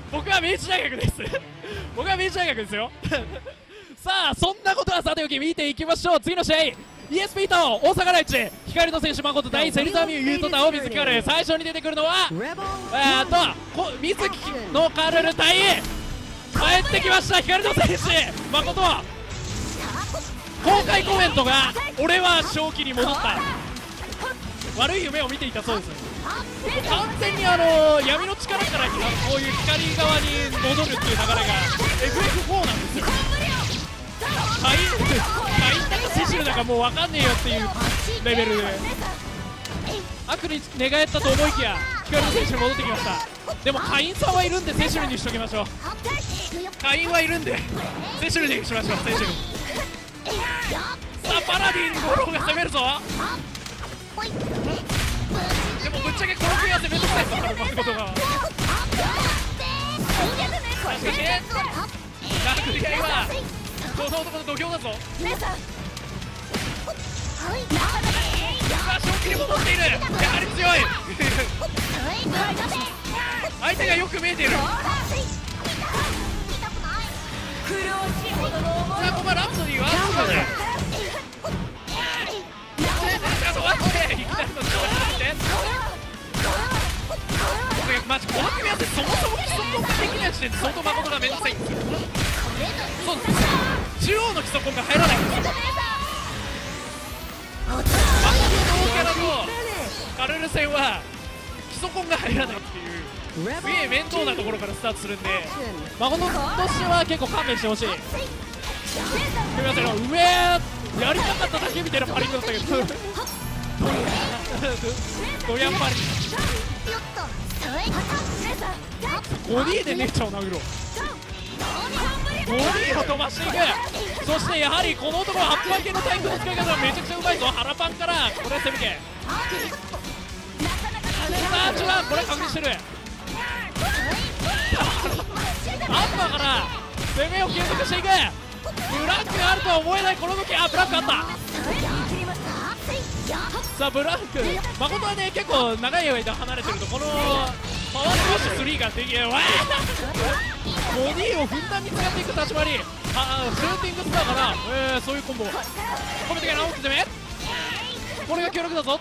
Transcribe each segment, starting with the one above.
僕は明治大学です僕は明治大学ですよさあそんなことはさておき見ていきましょう。次の試合 ESP と大阪ライチ光の選手誠対芹沢美優優と青水光る。最初に出てくるのは水木のカルル対帰ってきました光の選手誠。公開コメントが俺は正気に戻った、悪い夢を見ていたそうです。完全に闇の力からこういう光側に戻るっていう流れが FF4 なんですよ。カインだかセシルだかもう分かんねえよっていうレベルで悪に寝返ったと思いきや光の選手に戻ってきました。でもカインさんはいるんでセシルにしときましょう。カインはいるんでセシルにしましょう。セシルさあパラディンゴローが攻めるぞ。でもぶっちゃけこの組み合わせめんどくさいですから松本が。しかし殴り合いはこの男の土俵だぞ。さあ正気に戻っている。やはり強い相手がよく見えている。さあここはラプソディはマジこの組み合わせそもそも基礎コンができない時点で相当誠がめんどくさいんですよ。そうです。中央の基礎コンが入らないんですよ。誠の大キャラとカルル戦は基礎コンが入らないっていうすげえ面倒なところからスタートするんで誠としては結構勘弁してほしい。すみません上やりたかっただけみたいなパリングだったけどドヤンパリボディで姉ちゃんを殴ろう。ボディを飛ばしていく。そしてやはりこの男はアップア系のタイプの使い方がめちゃくちゃうまいぞ。腹パンからこれ攻めてサーチはこれ確認してるアンマーから攻めを継続していく。ブラックがあるとは思えないこの動き。あブラックあった。さあブラック誠はね結構長い間離れてるとこのパワースマッシュ3ができる。ボディをふんだんに使っていく立ち回り。シューティングスターからそういうコンボ込めてから大き攻め。これが強力だぞ。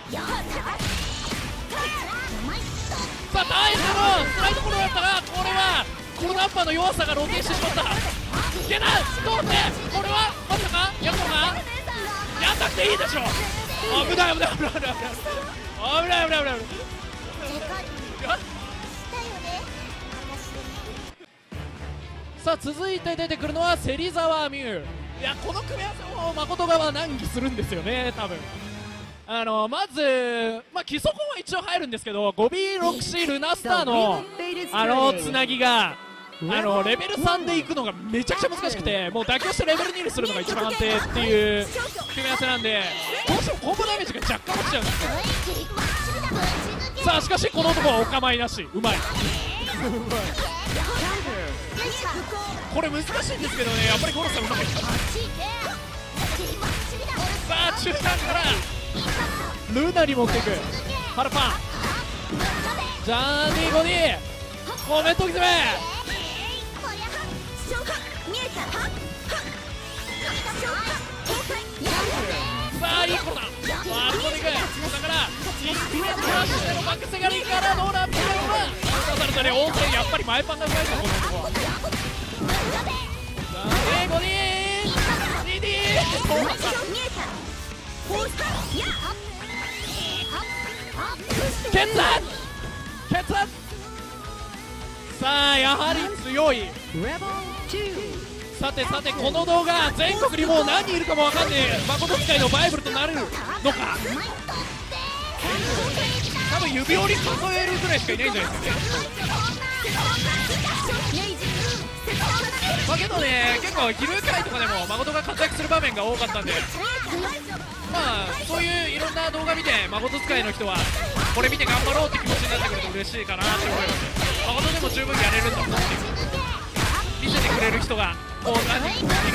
さあ耐えてのスライドコロだったがこれはコロナアッパーの弱さが露呈してしまった。いけない通ってこれはまさかやるのか。やんなくていいでしょ。危ない危ない危ない危ない危ない危ない危ない危ない。さあ続いて出てくるのは芹沢美優。いやこの組み合わせも誠側は難儀するんですよね多分。まず、基礎コンは一応入るんですけど 5B6C ルナスターのつなぎがレベル3でいくのがめちゃくちゃ難しくてもう妥協してレベル2にするのが一番安定っていう組み合わせなんでどうしてもコンボダメージが若干落ちちゃうんですよ。さあしかしこの男はお構いなしうまいこれ難しいんですけどねやっぱりゴロさんうまい。さあ中間からルナに持っていくハルパンジャーニーゴディコメント決め。さあいいコロナここでいくだからインフィネットフラッシュでのバックセガリからノーランプレーは出されたね。オープンやっぱり前パンがうまいぞこの男は。さあゴディー DD 決断決断。さあやはり強い。さてさてこの動画全国にもう何人いるかもわかんねえ誠使いのバイブルとなるのか。多分指折り数えるぐらいしかいないんじゃないですかね。けどね結構昼会とかでも誠が活躍する場面が多かったんでそういういろんな動画見て誠使いの人はこれ見て頑張ろうって気持ちになってくると嬉しいかなって思います。誠でも十分やれるんだもんって見せてくれる人がこう何人いるんで。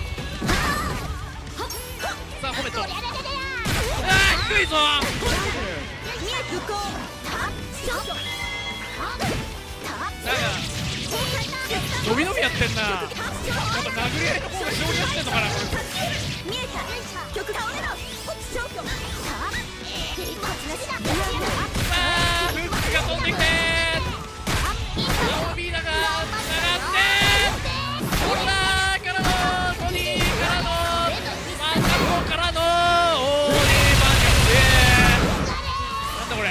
さあコメント低いぞ。だが伸び伸びやってんな。やっぱ殴り合いの方が勝利やってんのかな。さあフックが飛んできて青ビーダが繋がってコロナからのトニーからのマンガコからのオーディーバンガスなんだこれ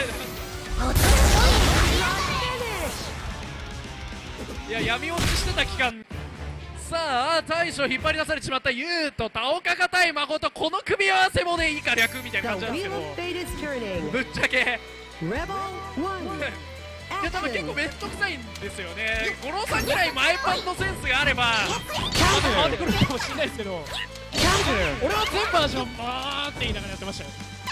いや闇落ちしてた期間。さあ大将引っ張り出されてしまったユウと田岡が対誠、この組み合わせもねいいか略みたいな感じなんですけど、ぶっちゃけいや多分結構面倒くさいんですよね。五郎さんぐらい前パンのセンスがあれば変わってくるかもしれないですけど、俺は全バージョンバーって言いながらやってましたよ。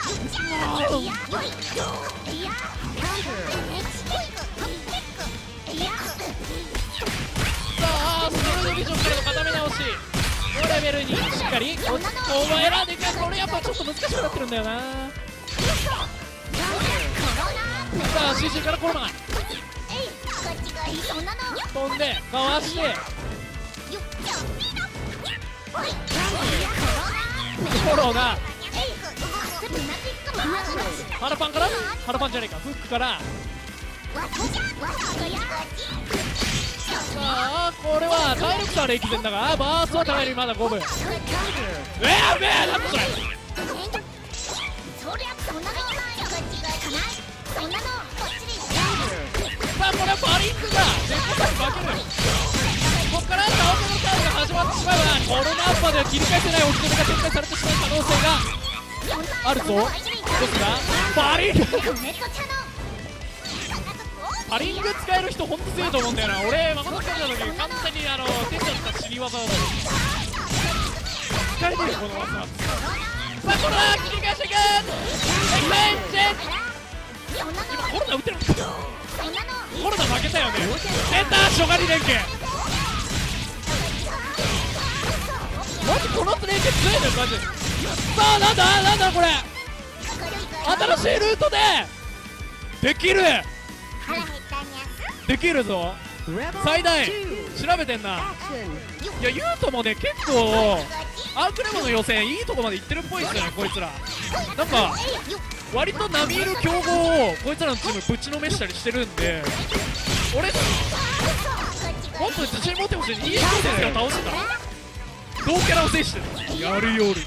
さあストロードビジョンからの固め直しのレベルにしっかりここを選んでいく。これやっぱちょっと難しくなってるんだよな。さあ CC からコロナ飛んでかわしてコロがハラパンからハラパンじゃねえかフックからさあこれは体力差は歴然だがバーストは高いのにまだ5分。やべえなんだそれ。さあこれはバリンクが絶対に負ける。ここから青木のターンが始まってしまえばコロナアッパーでは切り返せない置き攻めが展開されてしまう可能性があるぞ。ですがバリンクパリング使える人ほんと強いと思うんだよな。俺誠使った時完全にテンションした死に技だと使えてるよこの技。さあコロナ切り返していく今コロナ打てるんですよ。コロナ負けたよね。出た初狩り連携マジこの連携強いのよマジ。さあなんだこれ新しいルートでできるぞ最大調べてんな。いやユートもね結構アークレモの予選いいとこまで行ってるっぽいっすよねこいつら。なんか割と並みいる強豪をこいつらのチームぶちのめしたりしてるんで、俺もっと自信持ってほしい。いい人ですよ倒してた同キャラを制してるやるより。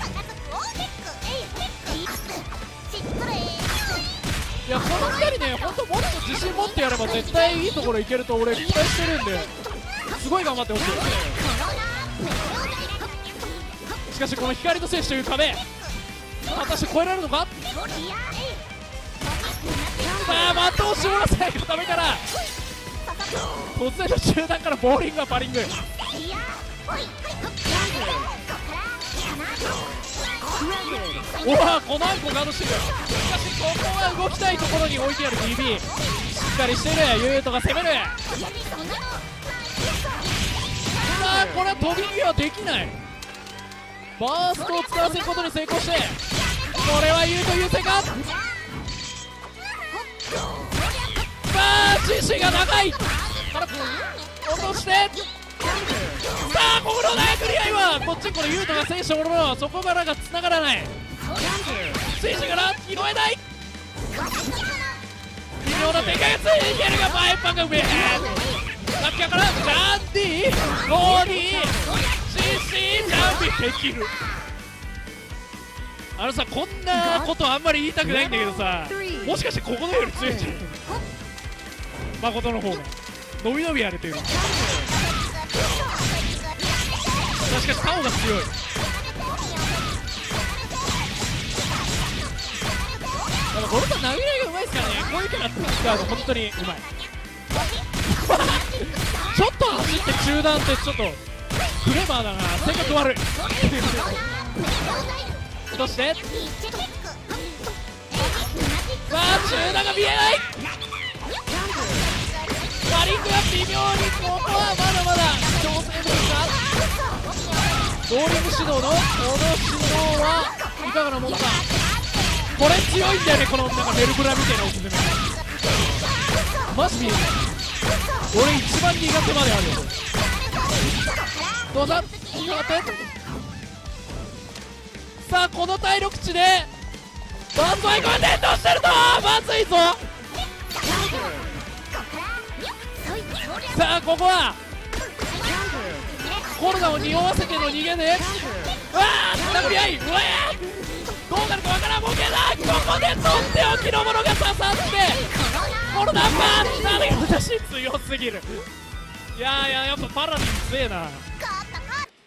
いやこの2人ねほんともっと自信持ってやれば絶対いいところいけると俺期待してるんですごい頑張ってほしい。しかしこの光の選手という壁果たして超えられるのか。さあ的を絞らせないためから突然の中段からボーリングはパリング。おわこのアンコガードしてる。しかしここは動きたいところに置いてある DB しっかりしている。ユートが攻める。さあこれは飛び際はできない。バーストを使わせることに成功してこれはユート優勢か。さあ CC が長いから落としてさあここの殴り合いはこっちにこのユートが制したもののそこからが繋がらない。選手から拾えない微妙な展開がついていけるが前パンが上ラッキャーからジャンディゴーディ CC ジャンディできる。あのさこんなことあんまり言いたくないんだけどさもしかしてここのより強いんじゃん誠の方が伸び伸びやれてる。しかしタオが強い。ゴルさん投げ合いがうまいですからね。こういうキャラ使うと本当にうまいちょっと走って中断ってちょっとクレバーだな。性格悪いそしてさあ中段が見えない。パリングは微妙にここはまだまだ調整できるか。ボーリング指導のこの指導はいかがなもんか。これ強いんだよねこのなんかメルブラみたいなおすすめマジ見える。さ俺一番苦手まであるよ。どうだ、さあこの体力値でバンドアイコン連動してるぞ。まずいぞ。さあここはコロナを匂わせての逃げで、うわー殴り合い、うわーどうなるかわからん。ボケだ。ここでとっておきのものが刺さってコロナバーン。なんで私強すぎる。いやいや、やっぱパラディン強えな。